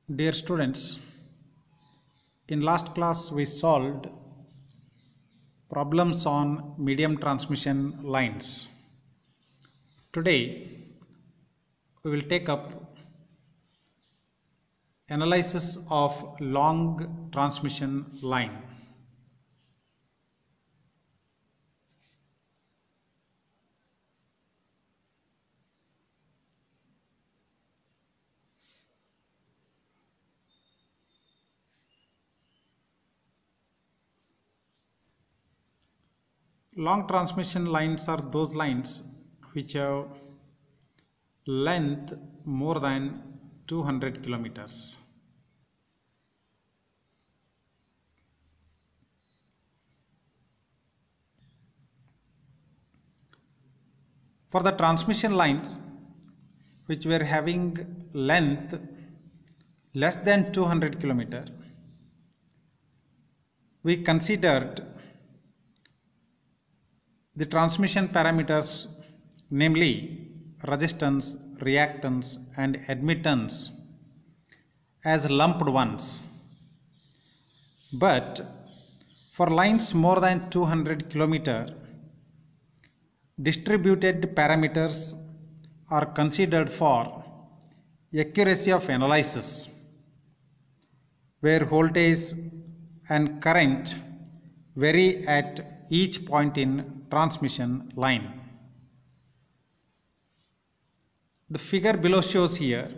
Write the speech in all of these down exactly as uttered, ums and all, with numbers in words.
Dear students, in last class we solved problems on medium transmission lines. Today we will take up analysis of long transmission line. Long transmission lines are those lines which have length more than two hundred kilometers. For the transmission lines which were having length less than two hundred kilometer, we considered the transmission parameters, namely resistance, reactance and admittance, as lumped ones. But for lines more than two hundred kilometer, distributed parameters are considered for accuracy of analysis, where voltage and current vary at each point in transmission line. The figure below shows here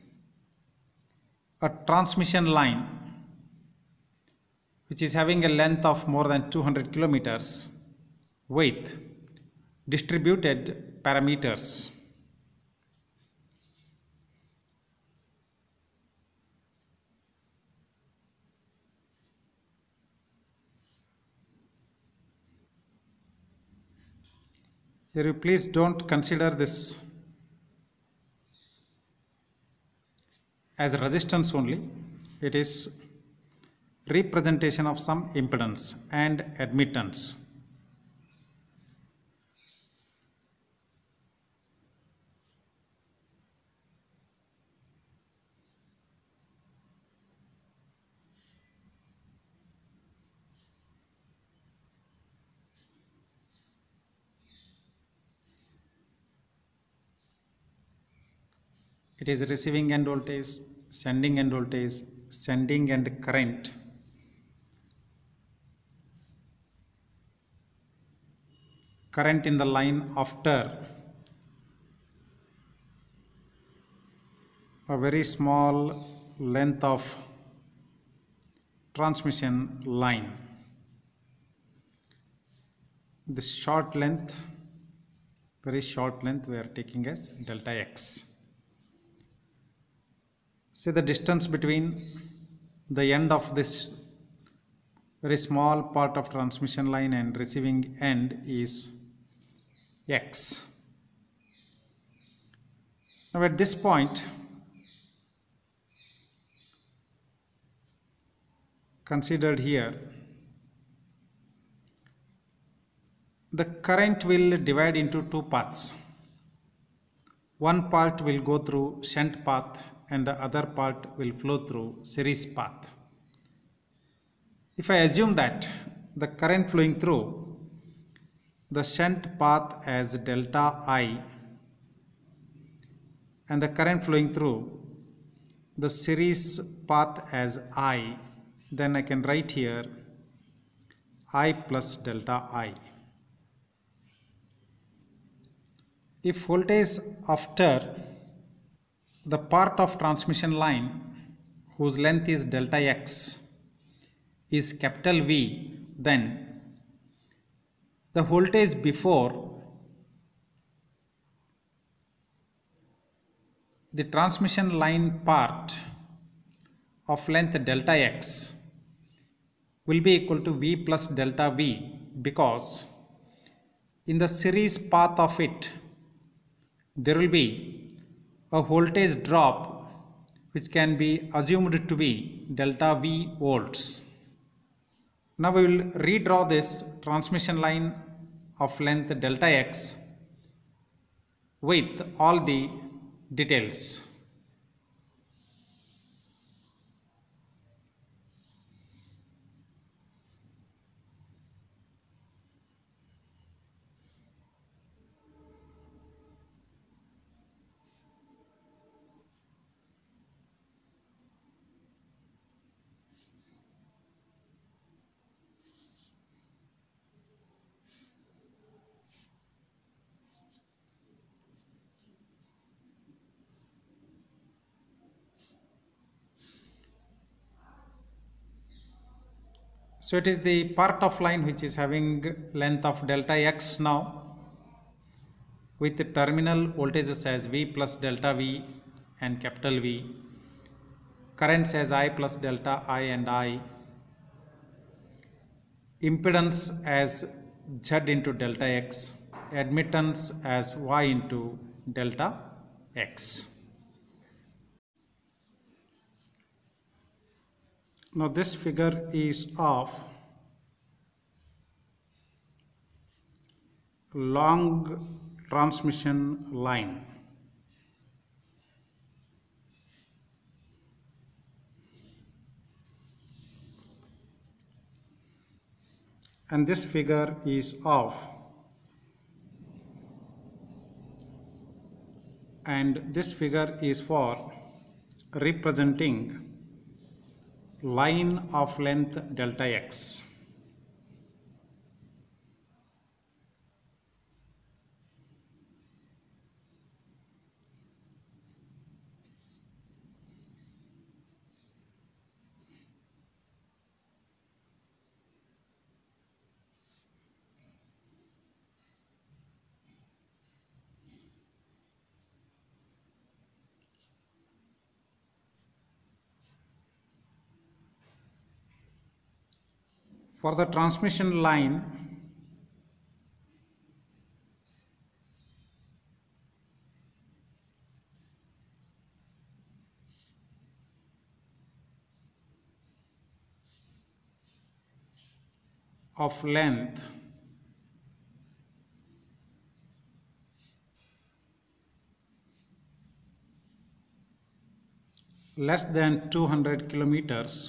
a transmission line which is having a length of more than two hundred kilometers with distributed parameters. Here you please don't consider this as resistance only. It is representation of some impedance and admittance. It is receiving end voltage, sending end voltage, sending end current, current in the line after a very small length of transmission line. This short length, very short length, we are taking as delta x. See the distance between the end of this very small part of transmission line and receiving end is x. Now at this point, considered here, the current will divide into two paths. One part will go through shunt path and the other part will flow through series path. If I assume that the current flowing through the shunt path as delta I and the current flowing through the series path as I, then I can write here I plus delta I. If voltage after the part of transmission line whose length is delta x is capital V, then the voltage before the transmission line part of length delta x will be equal to V plus delta V, because in the series path of it there will be a voltage drop which can be assumed to be delta V volts. Now we will redraw this transmission line of length delta x with all the details. So it is the part of line which is having length of delta x now, with the terminal voltages as V plus delta V and capital V, currents as I plus delta I and I, impedance as Z into delta x, admittance as Y into delta x. Now this figure is of long transmission line. And this figure is of and this figure is for representing line of length delta x. For the transmission line, of length less than two hundred kilometers,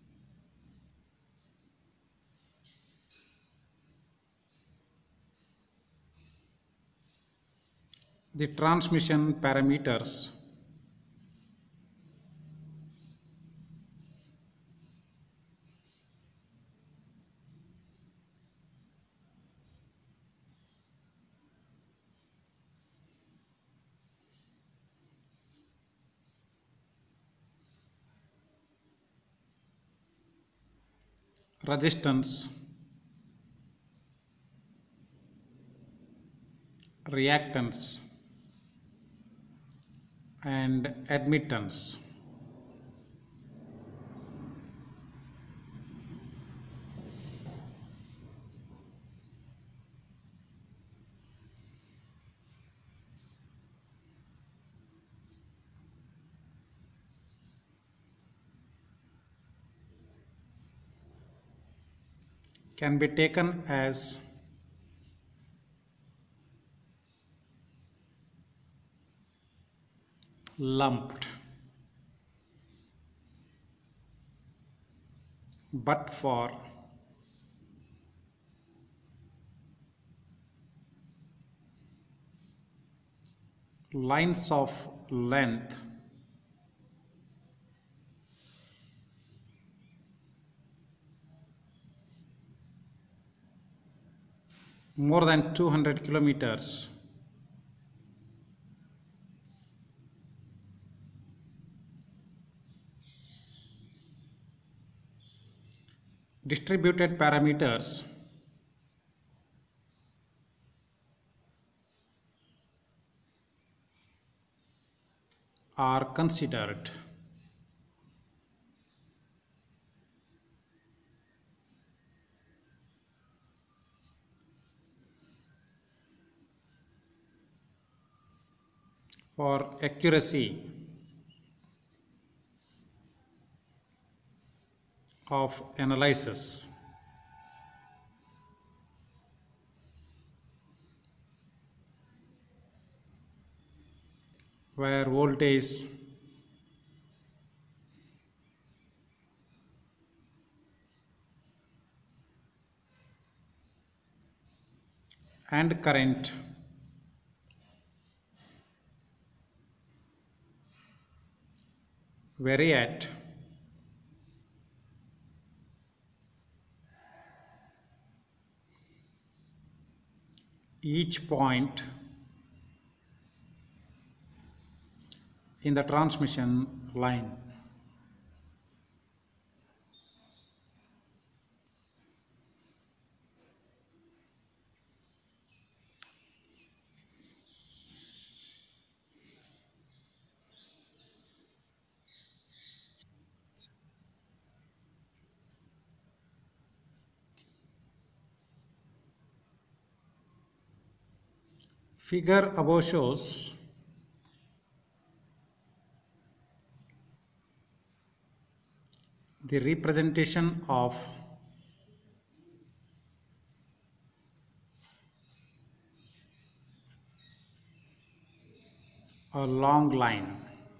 the transmission parameters resistance, reactance and admittance can be taken as lumped, but for lines of length more than two hundred kilometers, distributed parameters are considered. For accuracy of analysis, where voltage and current vary at each point in the transmission line. Figure above shows the representation of a long line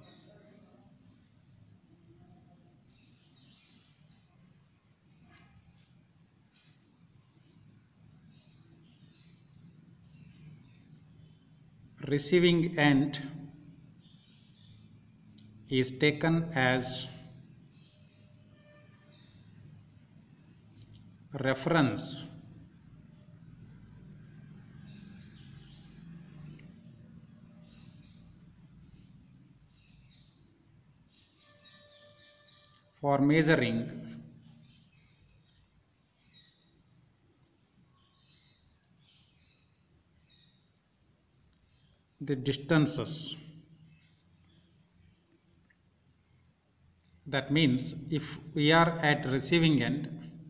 receiving end is taken as reference for measuring the distances. That means if we are at receiving end,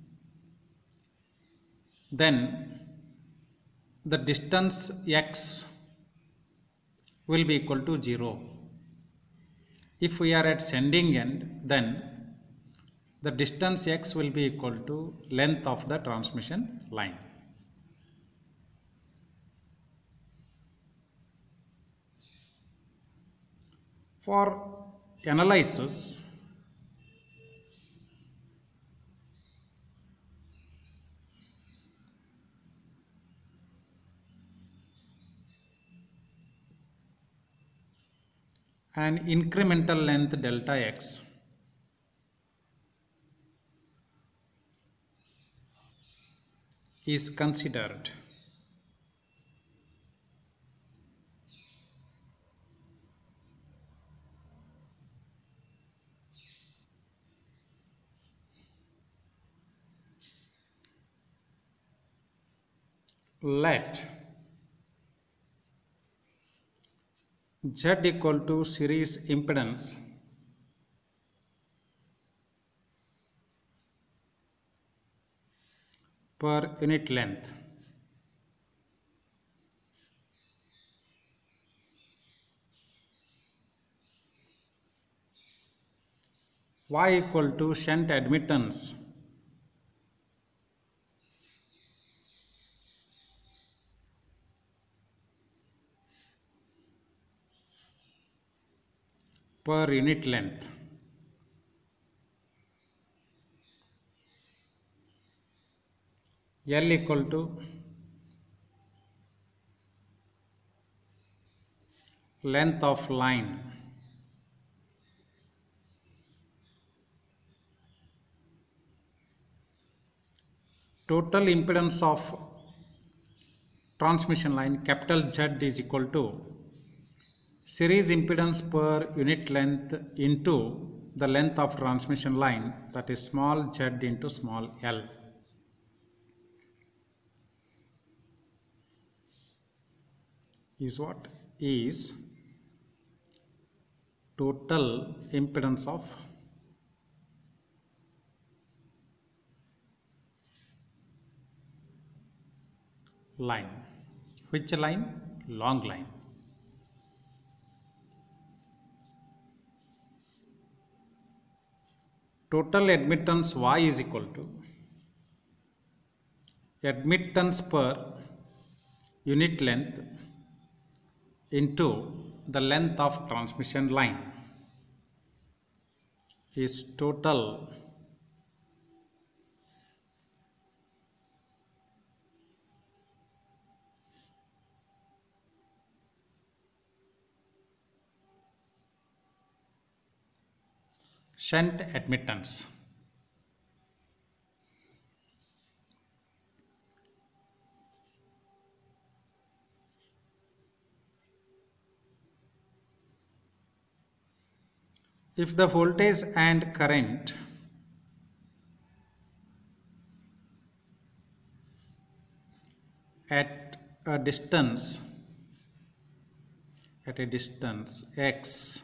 then the distance x will be equal to zero. If we are at sending end, then the distance x will be equal to length of the transmission line. For analysis, an incremental length delta x is considered. Let Z equal to series impedance per unit length Y equal to shunt admittance per unit length. L equal to length of line total impedance of transmission line capital Z is equal to series impedance per unit length into the length of transmission line, that is small z into small l. Is what is total impedance of line. Which line? Long line. Total admittance Y is equal to admittance per unit length into the length of transmission line is total shunt admittance. If the voltage and current at a distance at a distance x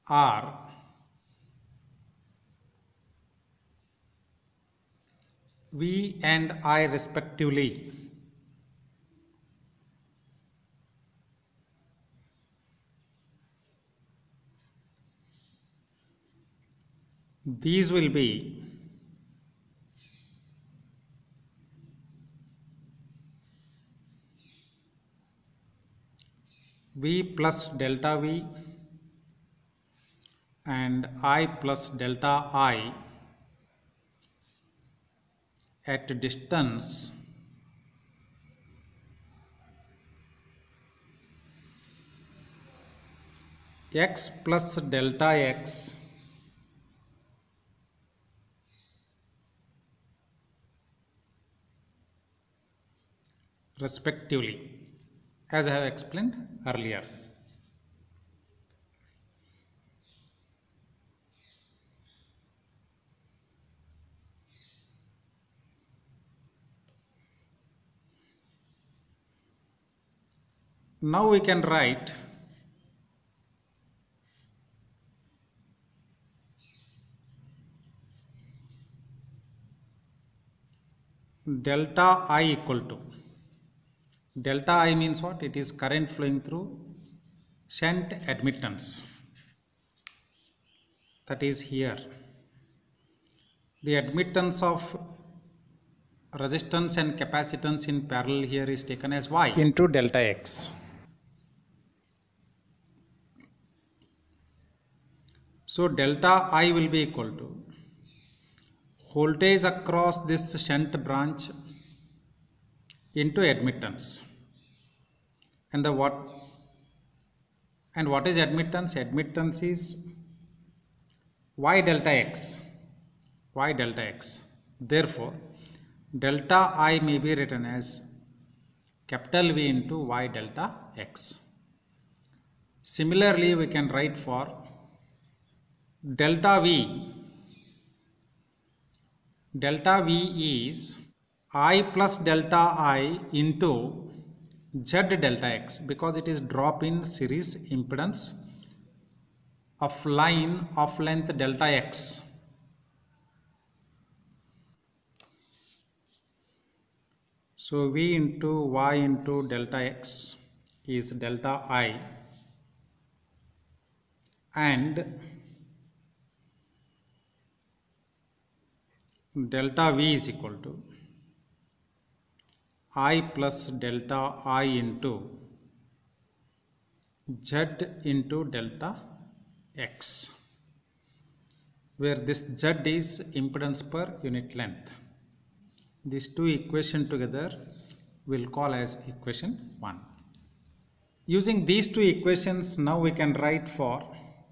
are V and I respectively. These will be V plus delta V and I plus delta I at distance x plus delta x respectively, as I have explained earlier. Now we can write delta I equal to, delta I means what? It is current flowing through shunt admittance, that is here. The admittance of resistance and capacitance in parallel here is taken as Y into delta X. So delta I will be equal to voltage across this shunt branch into admittance. And the what and what is admittance? Admittance is Y delta X. Y delta X. Therefore, delta I may be written as capital V into Y delta X. Similarly, we can write for delta V. Delta V is I plus delta I into Z delta X, because it is drop in series impedance of line of length delta X. So V into Y into delta X is delta I, and delta V is equal to I plus delta I into Z into delta X, where this Z is impedance per unit length. These two equations together we'll call as equation one. Using these two equations, now we can write for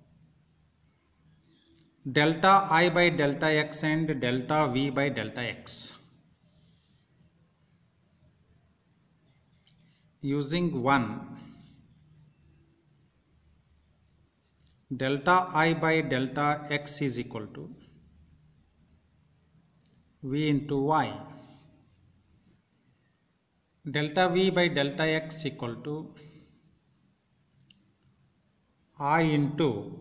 delta I by delta X and delta V by delta X. Using one, delta I by delta X is equal to V into Y. Delta V by delta X equal to I into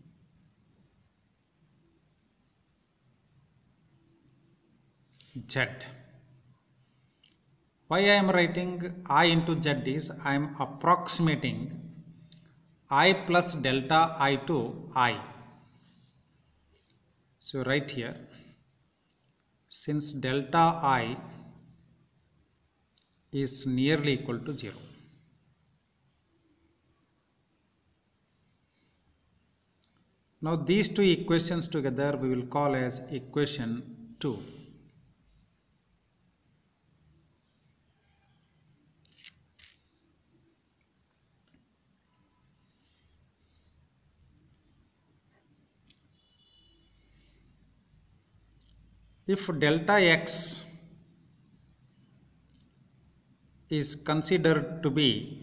Z. Why I am writing I into Z is I am approximating I plus delta I to I. So right here, since delta I is nearly equal to zero. Now these two equations together we will call as equation two. If delta X is considered to be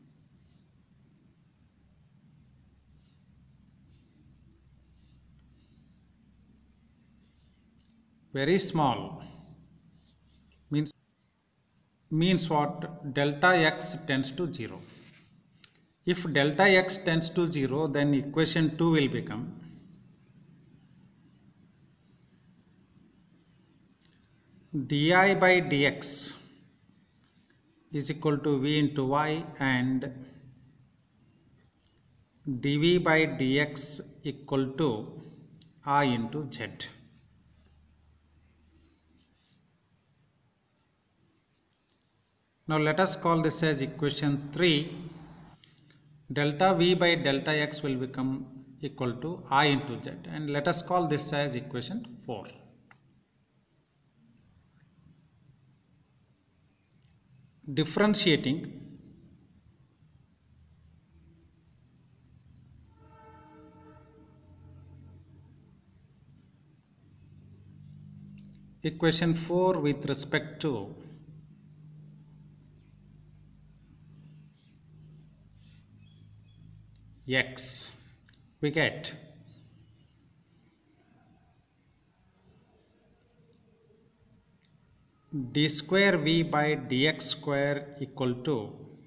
very small, means means what? Delta X tends to zero. If delta X tends to zero, then equation two will become di by dx is equal to v into y and dv by dx equal to I into z. Now let us call this as equation three. Delta v by delta x will become equal to I into z, and let us call this as equation four. Differentiating equation four with respect to x, we get d square v by dx square equal to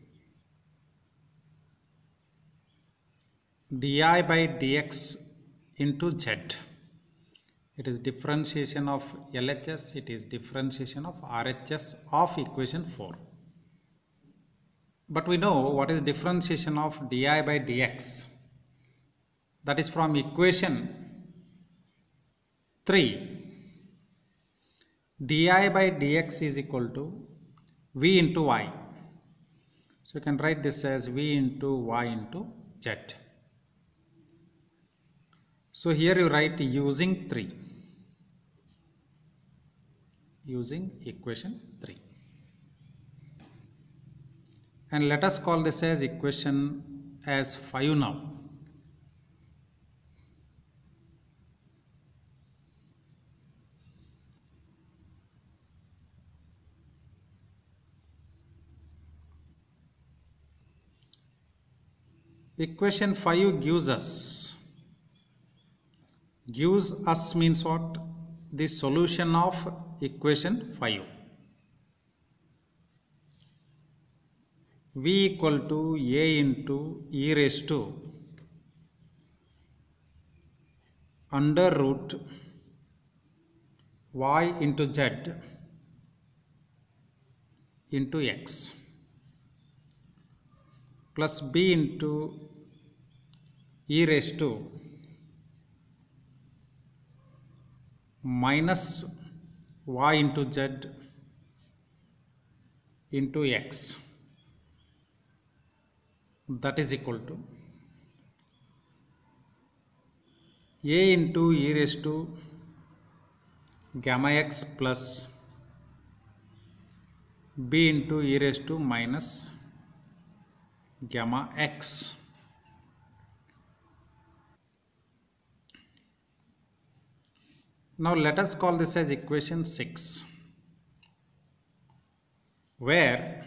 di by dx into z. It is differentiation of L H S, it is differentiation of R H S of equation four. But we know what is differentiation of di by dx. That is from equation three. Di by dx is equal to v into y. So you can write this as v into y into z. So here you write using three. Using equation three. And let us call this as equation as five now. Equation five gives us, gives us means what? The solution of equation five. V equal to A into e raised to under root y into z into x plus b into e raised to minus y into z into x, that is equal to a into e raised to gamma x plus b into e raised to minus gamma x. Now let us call this as equation six, where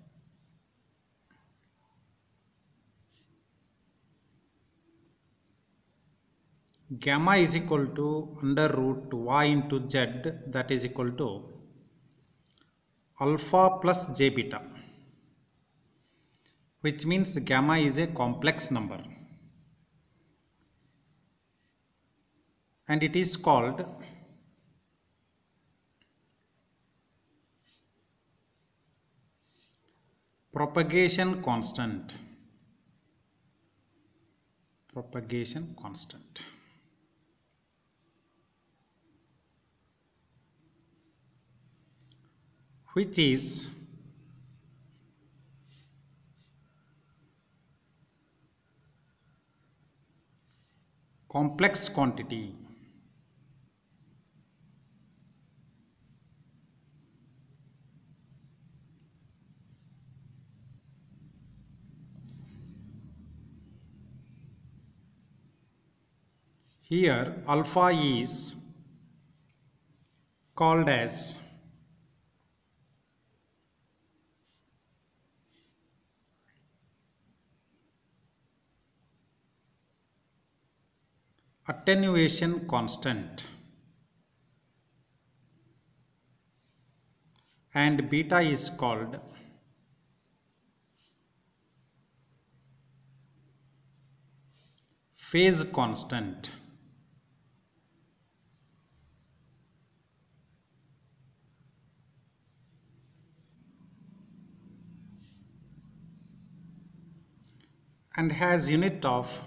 gamma is equal to under root y into z, that is equal to alpha plus j beta, which means gamma is a complex number and it is called propagation constant. Propagation constant. Which is complex quantity. Here alpha is called as attenuation constant and beta is called phase constant. and has unit of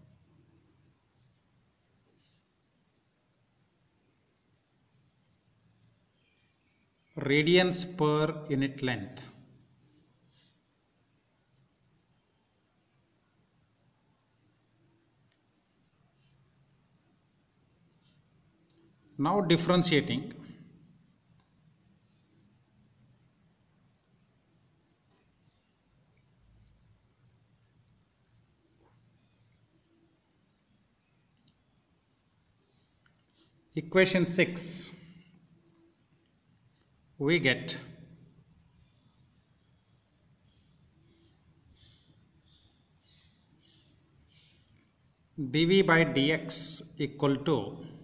radians per unit length. Now differentiating, equation six, we get dv by dx equal to,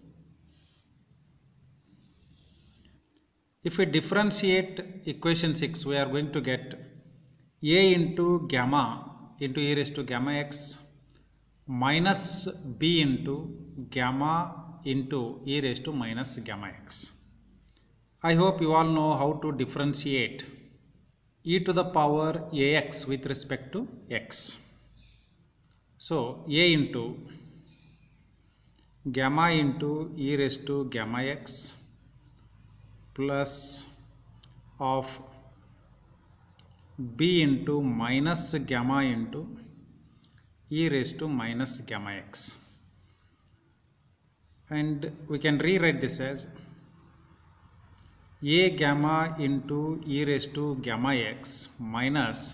if we differentiate equation six, we are going to get a into gamma into e raised to gamma x minus b into gamma into e raised to minus gamma x. I hope you all know how to differentiate e to the power ax with respect to x. So a into gamma into e raised to gamma x plus of b into minus gamma into e raised to minus gamma x, and we can rewrite this as a gamma into e raised to gamma x minus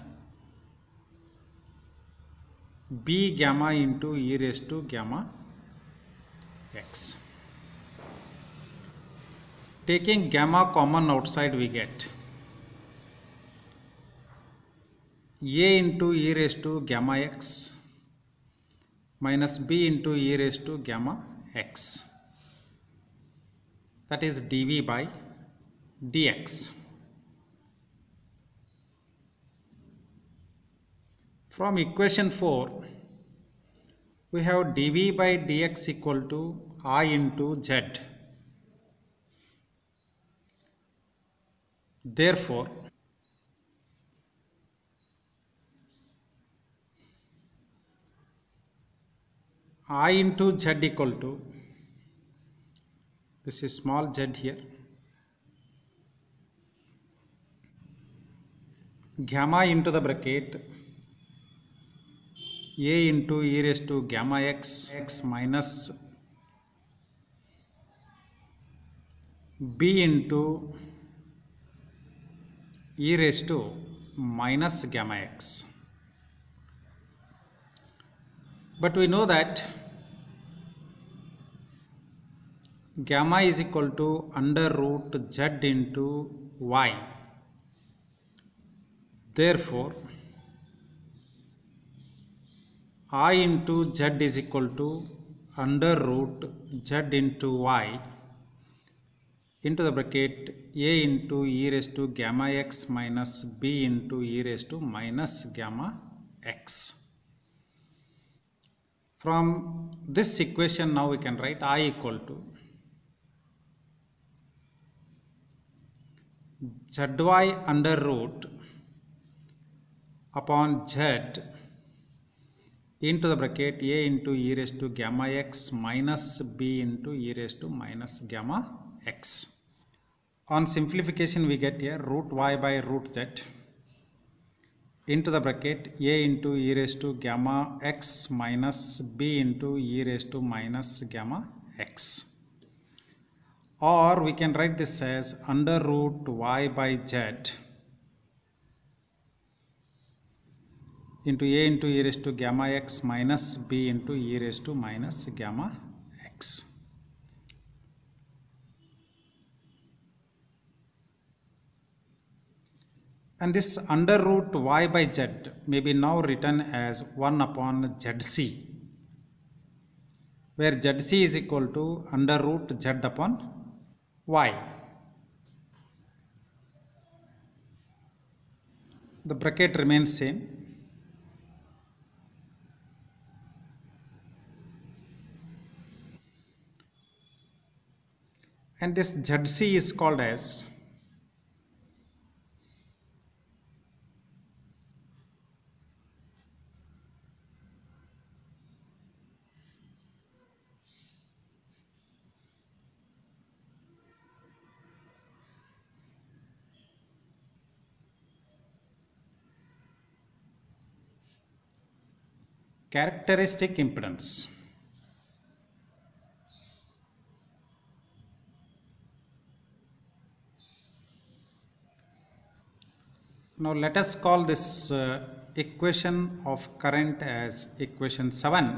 b gamma into e raised to gamma x. Taking gamma common outside, we get a into e raised to gamma x minus b into e raised to gamma x, that is dv by dx. From equation four, we have dv by dx equal to I into z. Therefore, I into z equal to, this is small z here, gamma into the bracket a into e raised to gamma x x minus b into e raised to minus gamma x. But we know that gamma is equal to under root z into y. Therefore, I into z is equal to under root z into y into the bracket a into e raised to gamma x minus b into e raised to minus gamma x. From this equation now we can write I equal to zy under root upon z into the bracket a into e raised to gamma x minus b into e raised to minus gamma x. On simplification, we get here root y by root z into the bracket a into e raised to gamma x minus b into e raised to minus gamma x. Or we can write this as under root y by z into a into e raised to gamma x minus b into e raised to minus gamma x. And this under root y by z may be now written as one upon zc, where zc is equal to under root z upon y. The bracket remains same. And this zc is called as characteristic impedance. Now let us call this uh, equation of current as equation seven.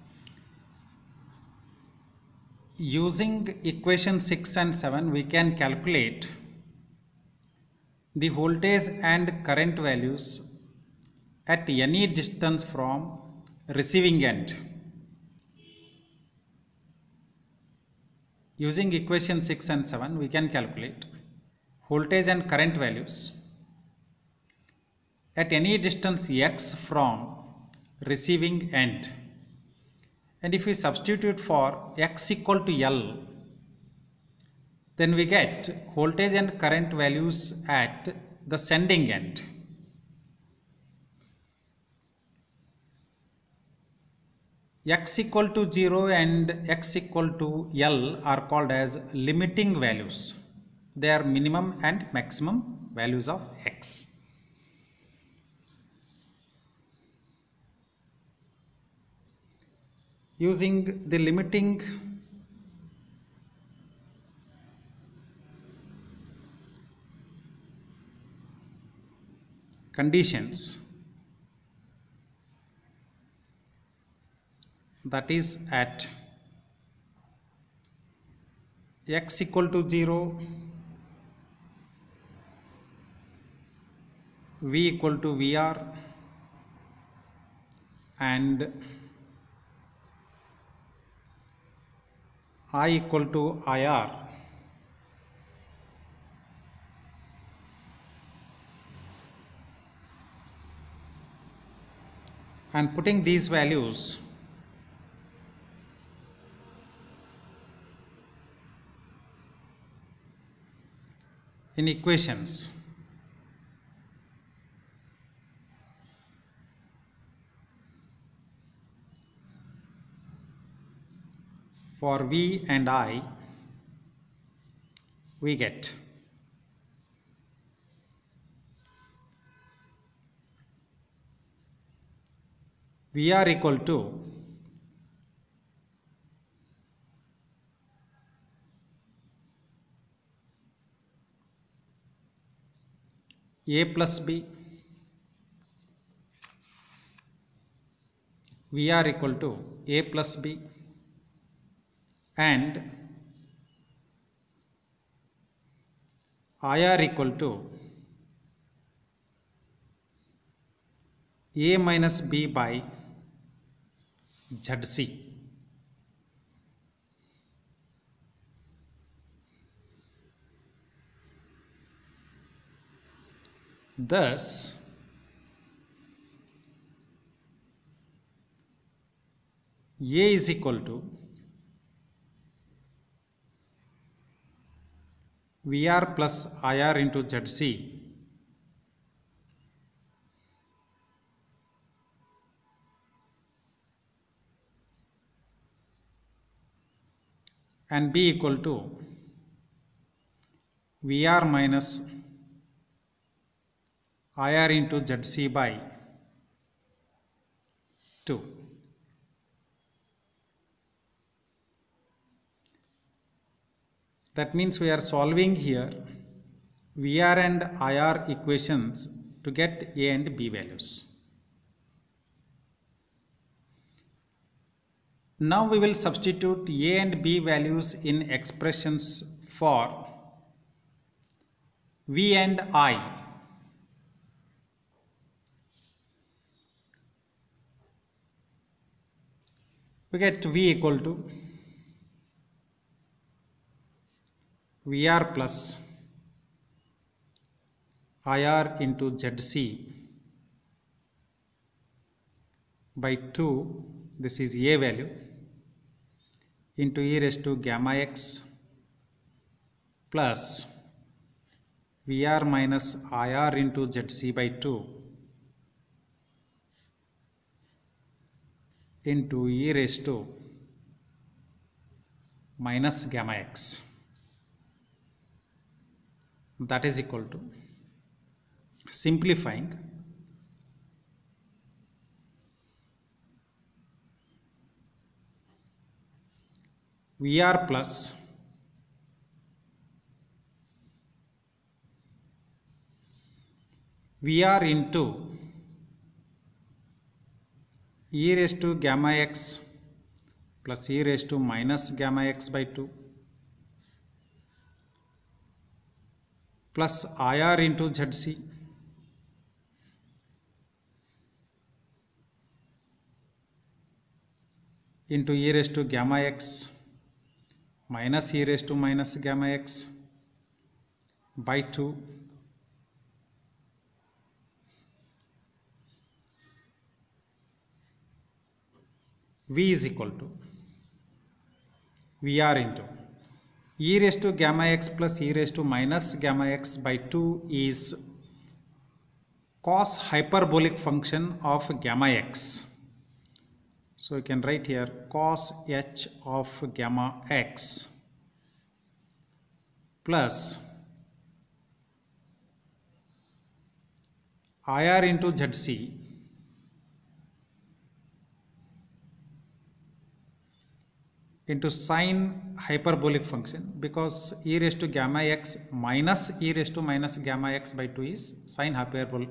Using equation six and seven, we can calculate the voltage and current values at any distance from receiving end. Using equation six and seven, we can calculate voltage and current values at any distance x from receiving end. And if we substitute for x equal to L, then we get voltage and current values at the sending end. X equal to zero and x equal to L are called as limiting values. They are minimum and maximum values of x. Using the limiting conditions, that is at x equal to zero, V equal to V R, and I equal to I R, and putting these values in equations, for V and I, we get V R equal to A plus B, V R equal to A plus B, and I R equal to A minus B by Z C. Thus, A is equal to V R plus I R into Z C, and B equal to V R minus I R into Z C by two. That means we are solving here V R and I R equations to get A and B values. Now we will substitute A and B values in expressions for V and I. We get V equal to V R plus I R into Z C by two, this is A value, into e raised to gamma x plus V R minus I R into Z C by two into e raised to minus gamma x. That is equal to, simplifying, Vr plus Vr into e raised to gamma x plus e raised to minus gamma x by two plus Ir into Zc into e raised to gamma x minus e raised to minus gamma x by two V is equal to Vr into e raised to gamma x plus e raised to minus gamma x by two is cos hyperbolic function of gamma x. So you can write here cos h of gamma x plus Ir into Zc into sine hyperbolic function, because e raised to gamma x minus e raised to minus gamma x by two is sine hyperbolic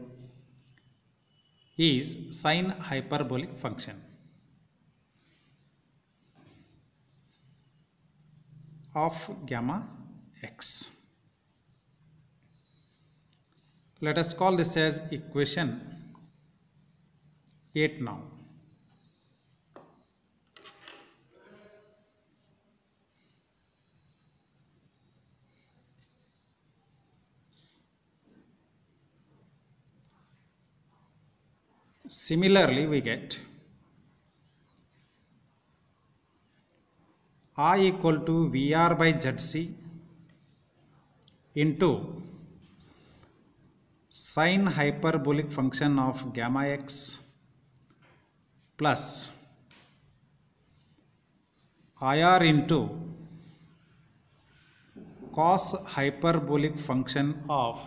is sine hyperbolic function of gamma x. Let us call this as equation eight now. Similarly, we get I equal to Vr by Zc into sine hyperbolic function of gamma x plus Ir into cos hyperbolic function of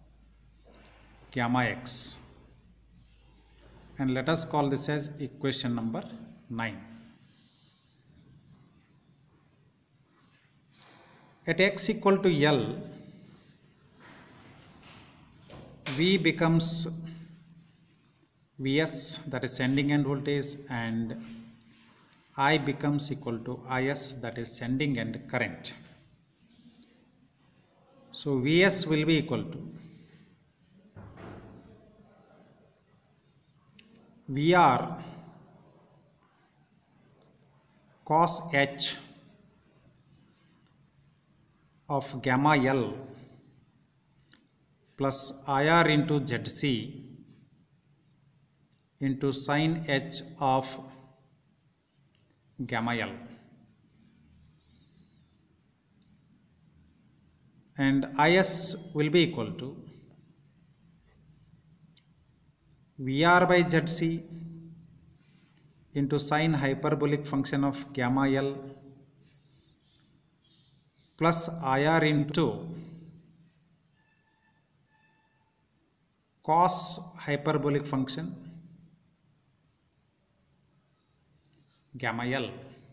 gamma x, and let us call this as equation number nine. At x equal to L, V becomes Vs, that is sending end voltage, and I becomes equal to Is, that is sending end current. So Vs will be equal to Vr cos h of gamma L plus Ir into Zc into sine h of gamma L, and Is will be equal to Vr by Zc into sine hyperbolic function of gamma L plus Ir into cos hyperbolic function gamma L.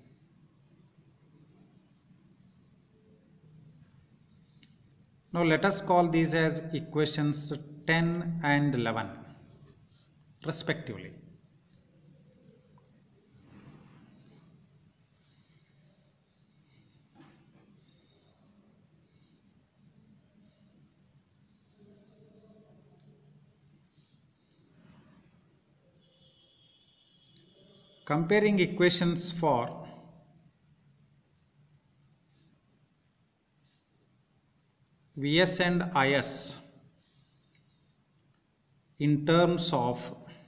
Now let us call these as equations ten and eleven respectively. Comparing equations for Vs and Is in terms of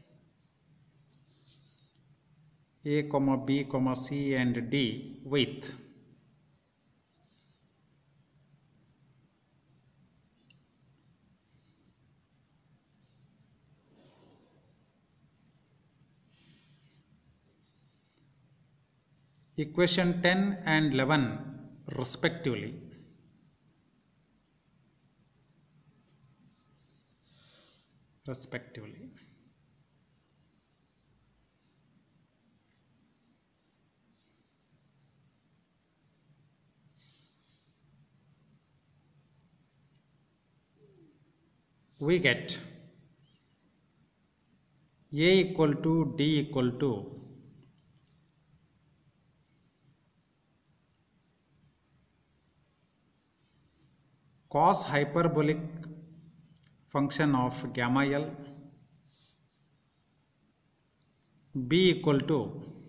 A, B, C and D with equation ten and eleven respectively. respectively. we get A equal to D equal to cos hyperbolic function of gamma L, B equal to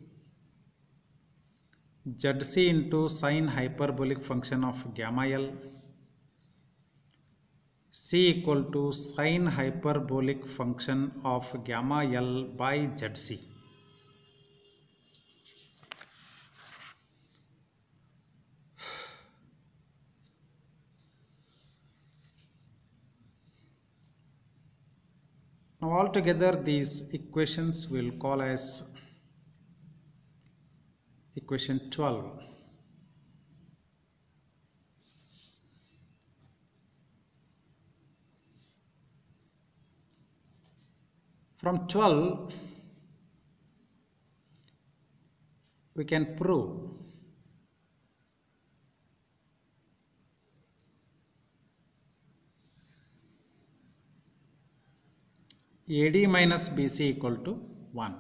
Zc into sine hyperbolic function of gamma L, C equal to sine hyperbolic function of gamma L by Zc. Now altogether these equations will call as equation twelve. From twelve we can prove A D minus B C equal to one.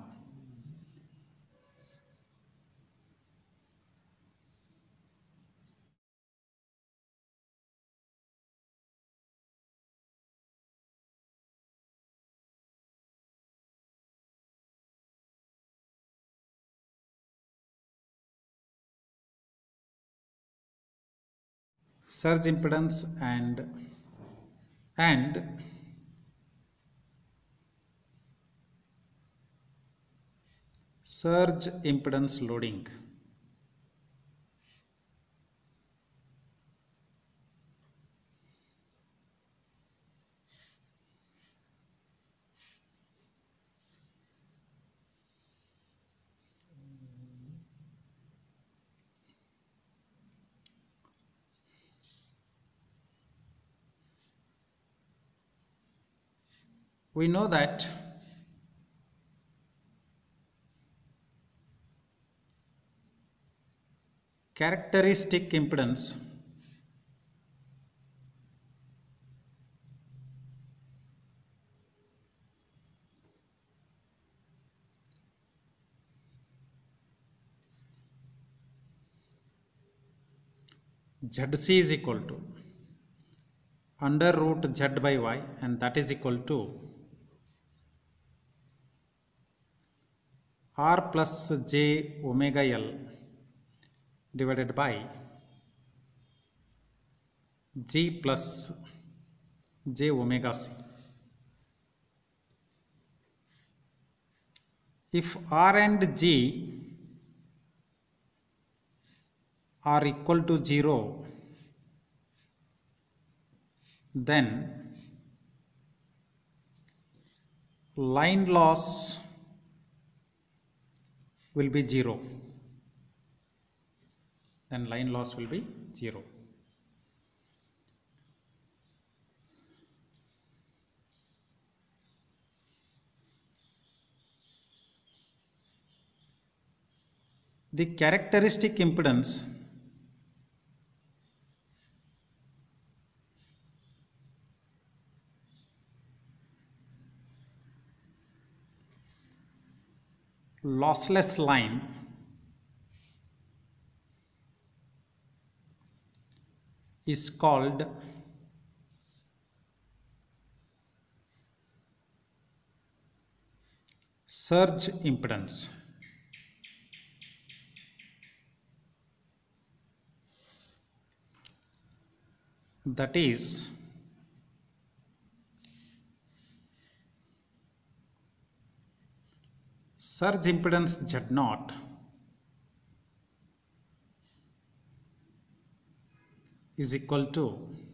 Surge impedance and and surge impedance loading. We know that characteristic impedance Zc is equal to under root Z by Y, and that is equal to R plus J omega L divided by G plus J omega C. If R and G are equal to zero, then line loss will be zero. Then line loss will be zero. The characteristic impedance lossless line is called surge impedance. That is surge impedance Z naught is equal to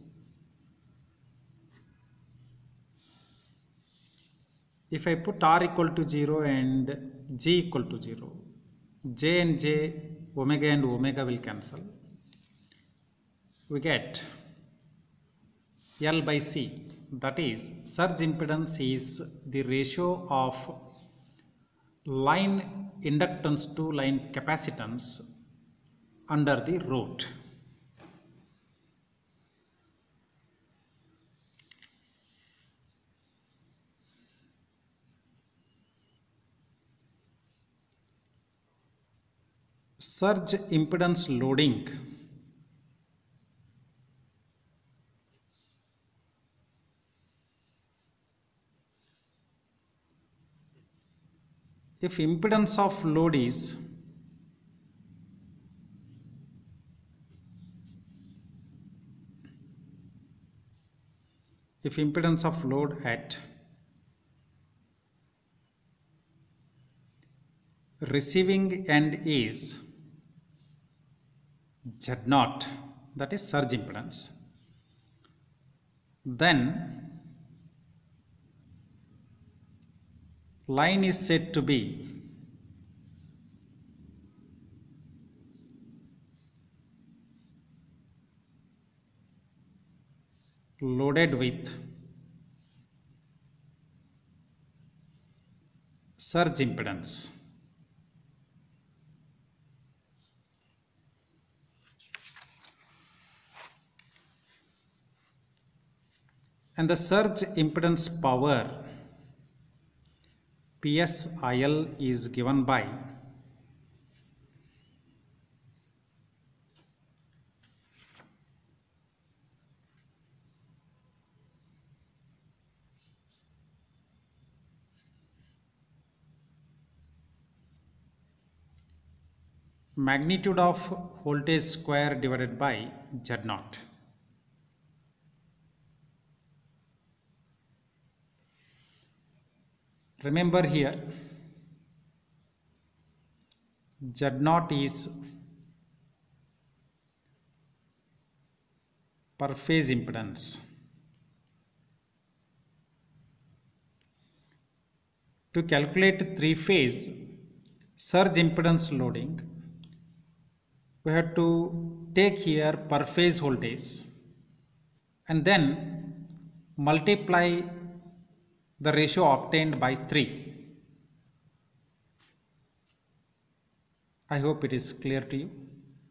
if I put R equal to zero and G equal to zero, J and J, omega and omega will cancel. We get L by C. That is, surge impedance is the ratio of line inductance to line capacitance under the root. surge impedance loading if impedance of load is if impedance of load at receiving end is Z naught, that is surge impedance, then line is said to be loaded with surge impedance. And the surge impedance power P S I L is given by magnitude of voltage square divided by Z naught. Remember here, Z naught is per phase impedance. To calculate three phase surge impedance loading, we have to take here per phase voltage and then multiply the ratio obtained by three. I hope it is clear to you.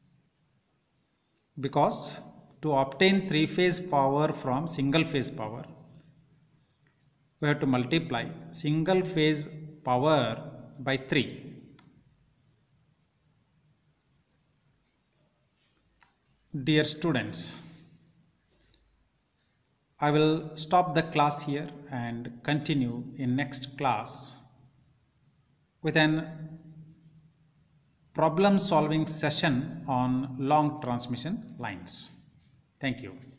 Because to obtain three phase power from single phase power, we have to multiply single phase power by three. Dear students, I will stop the class here and continue in next class with an problem solving session on long transmission lines. Thank you.